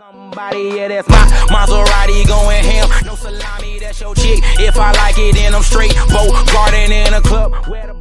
Somebody, yeah, that's my Maserati going ham. No salami, that's your chick. If I like it, then I'm straight. Boat garden in a club.